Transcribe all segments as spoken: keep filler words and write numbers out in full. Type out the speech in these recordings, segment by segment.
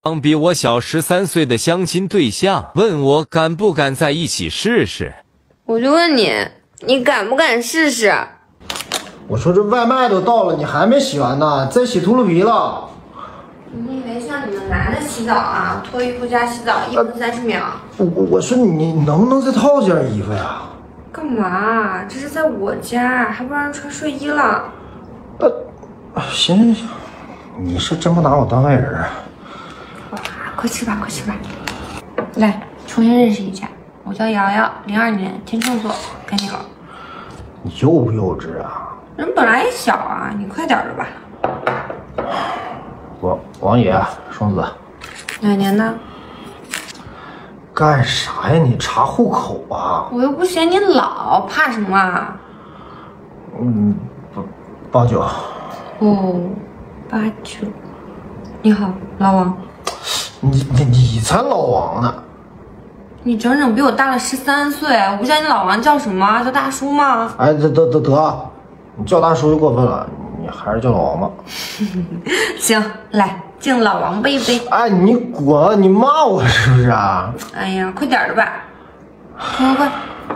刚比我小十三岁的相亲对象问我敢不敢在一起试试， 我就问你，你敢不敢试试？ 我说这外卖都到了，你还没洗完呢，再洗秃噜皮了。 你以为像你们男的洗澡啊，脱衣服加洗澡一分三十秒？ 我我说你能不能再套件衣服呀？ 干嘛？这是在我家，还不让人穿睡衣了？ 呃，行行行，你是真不拿我当外人啊？ 哇，快吃吧，快吃吧！来，重新认识一下，我叫瑶瑶，零二年天秤座，该你了。 你幼不幼稚啊？ 人本来也小啊，你快点的吧。 王王爷，双子， 哪年的？ 干啥呀？你查户口啊？ 我又不嫌你老，怕什么啊？ 嗯，八九。 哦，八九。你好，老王。 你你你才老王呢！ 你整整比我大了十三岁，我不叫你老王叫什么？叫大叔吗？ 哎，得得得得，你叫大叔就过分了，你还是叫老王吧。 行，来敬老王杯一杯。 哎，你滚！你骂我是不是啊？ 哎呀，快点的吧，快快快！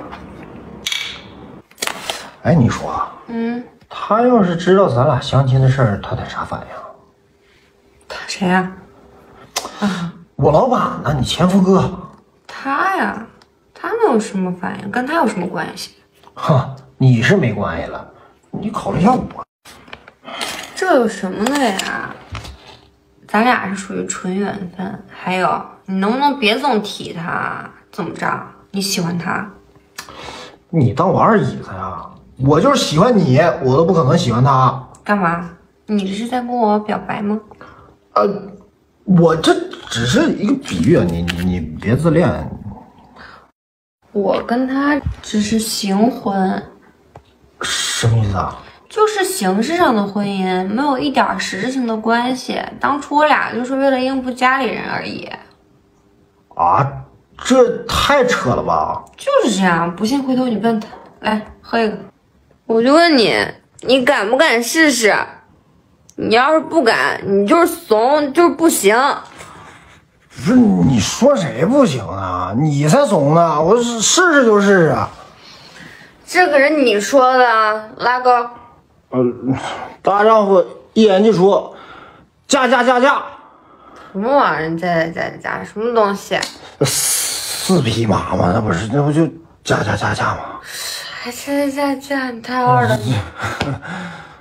哎，你说， 嗯， 他要是知道咱俩相亲的事儿，他得啥反应？ 他谁呀？啊， 我老板呢？你前夫哥。 他呀，他能有什么反应？跟他有什么关系？ 哼，你是没关系了，你考虑一下我。 这有什么的呀？咱俩是属于纯缘分。还有，你能不能别总提他？怎么着？你喜欢他？ 你当我二椅子呀？我就是喜欢你，我都不可能喜欢他。 干嘛？你这是在跟我表白吗？ 呃，我这只是一个比喻，你你你别自恋。 我跟他只是行婚。 什么意思啊？ 就是形式上的婚姻，没有一点实质性的关系。当初我俩就是为了应付家里人而已。 啊，这太扯了吧！ 就是这样，不信回头你问他。来，喝一个。我就问你，你敢不敢试试？你要是不敢，你就是怂，就是不行。 不是你说谁不行啊？你才怂呢！我试试就试试。 这可是你说的，拉钩。 呃，大丈夫一言既出，嫁嫁嫁嫁。 什么玩意儿？嫁嫁嫁嫁？什么东西？ 四匹马嘛，那不是，那不就嫁嫁嫁嫁吗？ 还嫁嫁嫁嫁？你太二了。